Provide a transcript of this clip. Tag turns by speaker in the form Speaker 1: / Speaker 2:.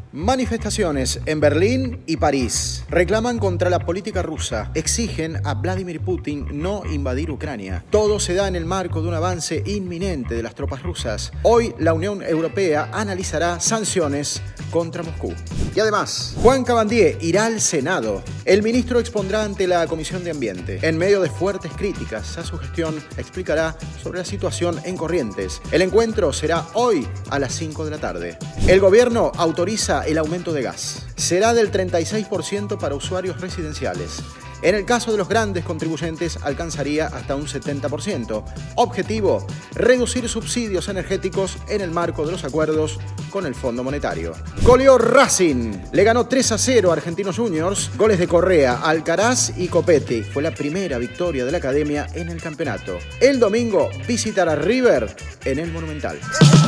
Speaker 1: Manifestaciones en Berlín y París. Reclaman contra la política rusa. Exigen a Vladimir Putin no invadir Ucrania. Todo se da en el marco de un avance inminente de las tropas rusas. Hoy la Unión Europea analizará sanciones contra Moscú. Y además, Juan Cabandier irá al Senado. El ministro expondrá ante la Comisión de Ambiente. En medio de fuertes críticas a su gestión, explicará sobre la situación en Corrientes. El encuentro será hoy a las 5 de la tarde. El gobierno autoriza el aumento de gas. Será del 36% para usuarios residenciales. En el caso de los grandes contribuyentes alcanzaría hasta un 70%. Objetivo, reducir subsidios energéticos en el marco de los acuerdos con el Fondo Monetario. Goleó Racing. Le ganó 3-0 a Argentinos Juniors. Goles de Correa, Alcaraz y Copetti. Fue la primera victoria de la academia en el campeonato. El domingo visitará River en el Monumental.